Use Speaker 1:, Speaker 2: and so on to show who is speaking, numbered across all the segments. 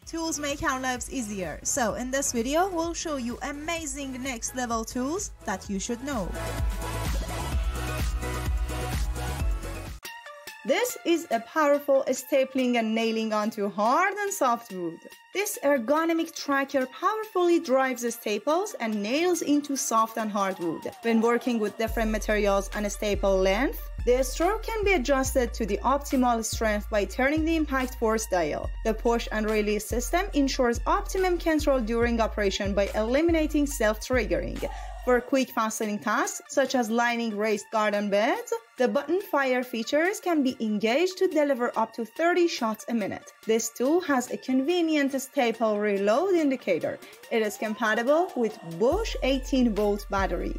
Speaker 1: Tools make our lives easier. So in this video, we'll show you amazing next level tools that you should know. This is a powerful stapling and nailing onto hard and soft wood. This ergonomic tracker powerfully drives the staples and nails into soft and hard wood. When working with different materials and staple length, the stroke can be adjusted to the optimal strength by turning the impact force dial. The push and release system ensures optimum control during operation by eliminating self-triggering. For quick fastening tasks, such as lining raised garden beds, the button fire features can be engaged to deliver up to 30 shots a minute. This tool has a convenient staple reload indicator. It is compatible with Bosch 18-volt battery.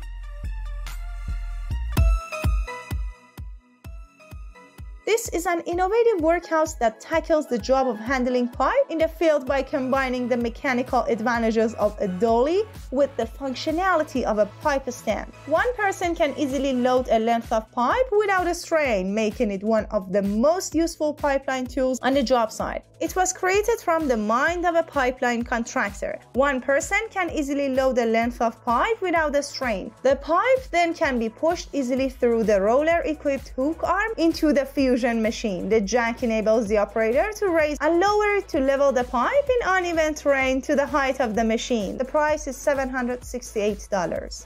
Speaker 1: This is an innovative workhouse that tackles the job of handling pipe in the field by combining the mechanical advantages of a dolly with the functionality of a pipe stand. One person can easily load a length of pipe without a strain, making it one of the most useful pipeline tools on the job site. It was created from the mind of a pipeline contractor. One person can easily load a length of pipe without a strain. The pipe then can be pushed easily through the roller-equipped hook arm into the fusion machine. The jack enables the operator to raise and lower it to level the pipe in uneven terrain to the height of the machine. The price is $768.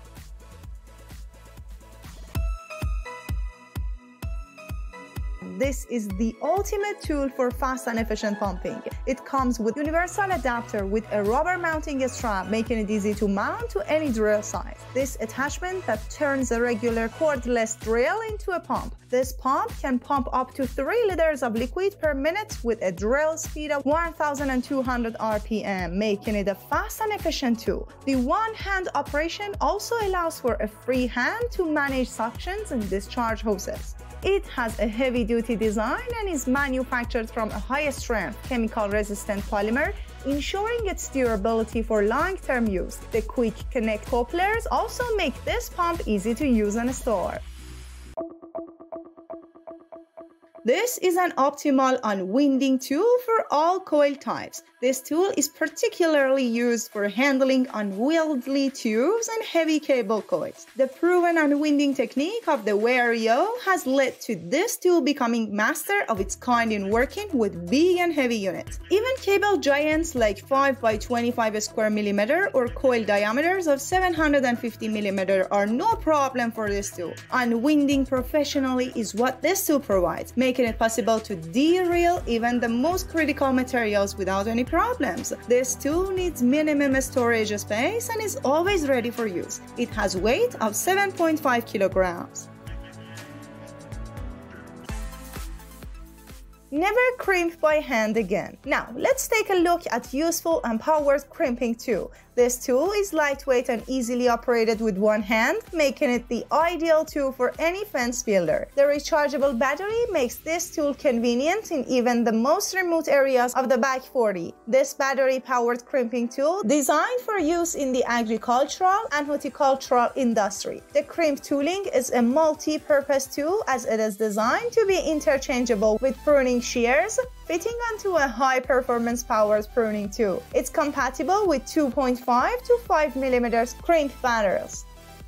Speaker 1: This is the ultimate tool for fast and efficient pumping. It comes with universal adapter with a rubber mounting strap, making it easy to mount to any drill size. This attachment that turns a regular cordless drill into a pump. This pump can pump up to 3 liters of liquid per minute with a drill speed of 1,200 RPM, making it a fast and efficient tool. The one-hand operation also allows for a free hand to manage suctions and discharge hoses. It has a heavy-duty design and is manufactured from a high-strength, chemical-resistant polymer, ensuring its durability for long-term use. The quick connect couplers also make this pump easy to use and store. This is an optimal unwinding tool for all coil types. This tool is particularly used for handling unwieldy tubes and heavy cable coils. The proven unwinding technique of the Wario has led to this tool becoming master of its kind in working with big and heavy units. Even cable giants like 5 by 25 square millimeter or coil diameters of 750 millimeter are no problem for this tool. Unwinding professionally is what this tool provides, making it possible to derail even the most critical materials without any problems. This tool needs minimum storage space and is always ready for use. It has weight of 7.5 kilograms. Never crimp by hand again. Now, let's take a look at useful and powered crimping tool. This tool is lightweight and easily operated with one hand, making it the ideal tool for any fence builder. The rechargeable battery makes this tool convenient in even the most remote areas of the back 40. This battery-powered crimping tool designed for use in the agricultural and horticultural industry. The crimp tooling is a multi-purpose tool as it is designed to be interchangeable with pruning shears, fitting onto a high-performance powered pruning tool. It's compatible with 2.5 to 5 mm crimp barrels.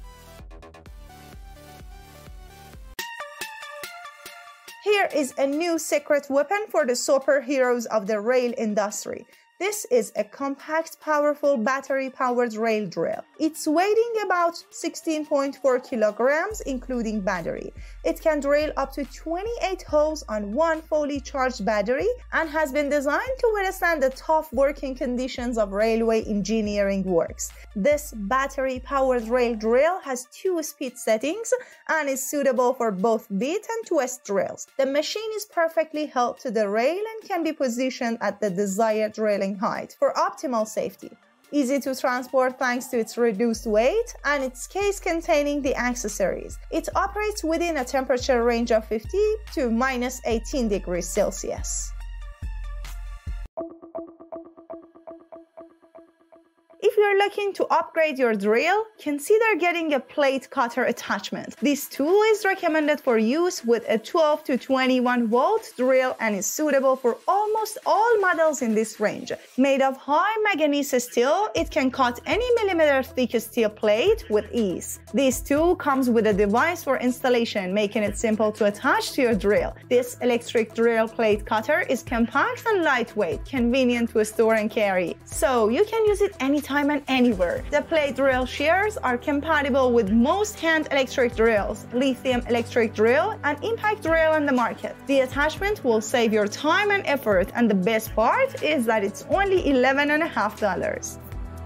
Speaker 1: Here is a new secret weapon for the superheroes of the rail industry. This is a compact, powerful, battery-powered rail drill. It's weighing about 16.4 kilograms, including battery. It can drill up to 28 holes on one fully charged battery and has been designed to withstand the tough working conditions of railway engineering works. This battery-powered rail drill has 2 speed settings and is suitable for both bit and twist drills. The machine is perfectly held to the rail and can be positioned at the desired drilling height for optimal safety. Easy to transport thanks to its reduced weight and its case containing the accessories. It operates within a temperature range of 50 to -18 degrees Celsius. If if you're looking to upgrade your drill, consider getting a plate cutter attachment. This tool is recommended for use with a 12 to 21 volt drill and is suitable for almost all models in this range. Made of high manganese steel, it can cut any millimeter thick steel plate with ease. This tool comes with a device for installation, making it simple to attach to your drill. This electric drill plate cutter is compact and lightweight, convenient to store and carry, so you can use it anytime and anywhere. The plate drill shears are compatible with most hand electric drills, lithium electric drill, and impact drill on the market. The attachment will save your time and effort, and the best part is that it's only $11.50.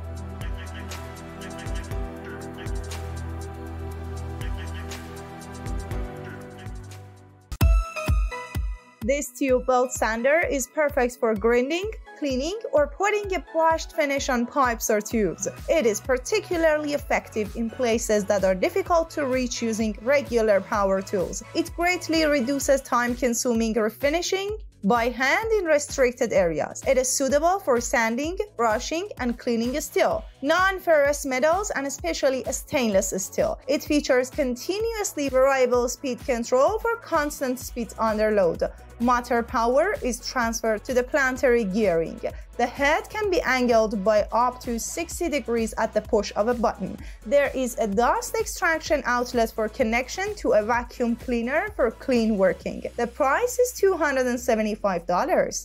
Speaker 1: This tube belt sander is perfect for grinding, cleaning, or putting a polished finish on pipes or tubes. It is particularly effective in places that are difficult to reach using regular power tools. It greatly reduces time-consuming refinishing by hand in restricted areas. It is suitable for sanding, brushing, and cleaning steel, non-ferrous metals, and especially stainless steel. It features continuously variable speed control for constant speed under load. Motor power is transferred to the planetary gearing. The head can be angled by up to 60 degrees at the push of a button. There is a dust extraction outlet for connection to a vacuum cleaner for clean working. The price is $275.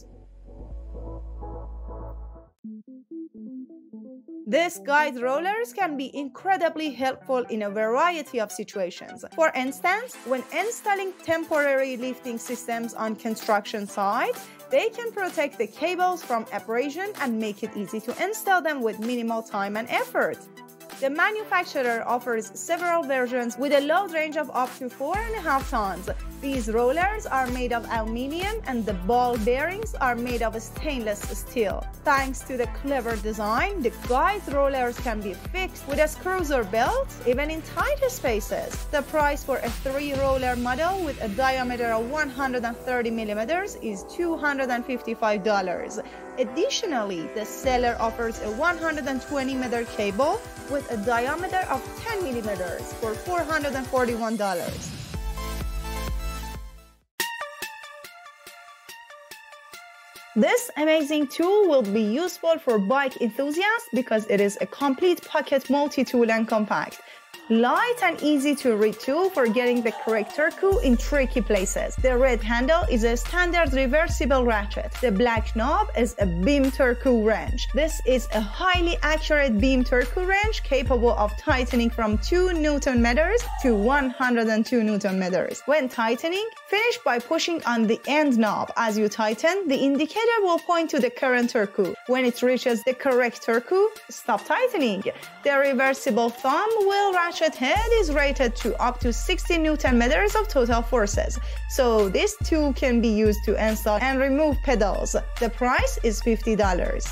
Speaker 1: These guide rollers can be incredibly helpful in a variety of situations. For instance, when installing temporary lifting systems on construction sites, they can protect the cables from abrasion and make it easy to install them with minimal time and effort. The manufacturer offers several versions with a load range of up to 4.5 tons. These rollers are made of aluminum and the ball bearings are made of stainless steel. Thanks to the clever design, the guide rollers can be fixed with a screws or belt, even in tight spaces. The price for a 3-roller model with a diameter of 130 millimeters is $255. Additionally, the seller offers a 120-meter cable with a diameter of 10 millimeters for $441. This amazing tool will be useful for bike enthusiasts because it is a complete pocket multi-tool and compact. Light and easy to read tool for getting the correct turku in tricky places. The red handle is a standard reversible ratchet. The black knob is a beam turku wrench. This is a highly accurate beam turku wrench capable of tightening from 2 Newton meters to 102 Newton meters. When tightening, finish by pushing on the end knob. As you tighten, the indicator will point to the current turku. When it reaches the correct turku, stop tightening. The reversible thumb wheel ratchet head is rated to up to 60 Newton meters of total forces, so this tool can be used to install and remove pedals. The price is $50.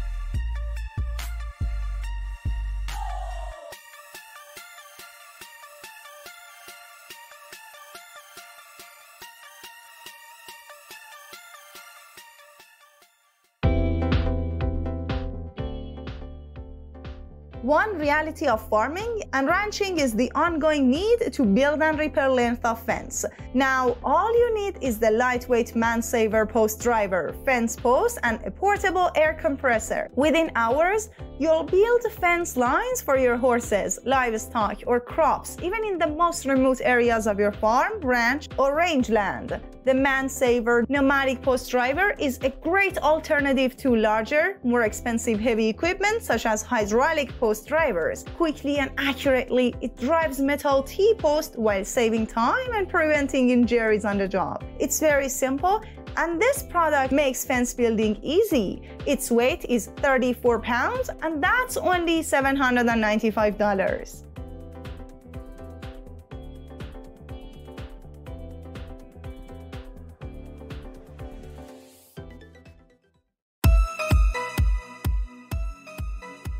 Speaker 1: One reality of farming and ranching is the ongoing need to build and repair length of fence. Now, all you need is the lightweight man-saver post driver, fence post, and a portable air compressor. Within hours, you'll build fence lines for your horses, livestock, or crops, even in the most remote areas of your farm, ranch, or rangeland. The man-saver pneumatic post driver is a great alternative to larger, more expensive heavy equipment such as hydraulic post drivers. Quickly and accurately, it drives metal T-post while saving time and preventing injuries on the job. It's very simple, and this product makes fence building easy. Its weight is 34 pounds, and that's only $795.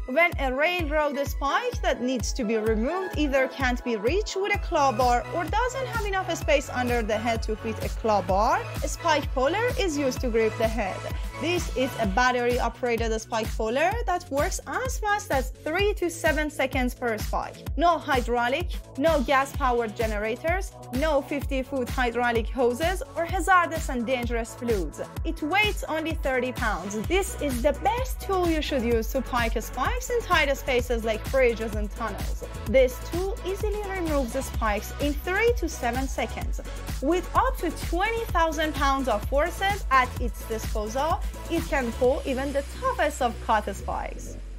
Speaker 1: When a railroad spike that needs to be removed either can't be reached with a claw bar or doesn't have enough space under the head to fit a claw bar, a spike puller is used to grip the head. This is a battery-operated spike puller that works as fast as 3 to 7 seconds per spike. No hydraulic, no gas-powered generators, no 50-foot hydraulic hoses, or hazardous and dangerous fluids. It weighs only 30 pounds. This is the best tool you should use to pike spikes in tight spaces like bridges and tunnels. This tool easily removes the spikes in 3 to 7 seconds. With up to 20,000 pounds of forces at its disposal, it can pull even the toughest of cut spikes.